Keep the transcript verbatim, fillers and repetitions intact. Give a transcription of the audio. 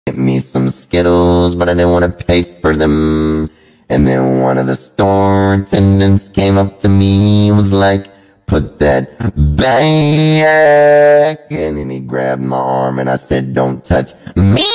get me some Skittles, but I didn't want to pay for them. And then one of the store attendants came up to me and was like, put that back. And then he grabbed my arm and I said, don't touch me.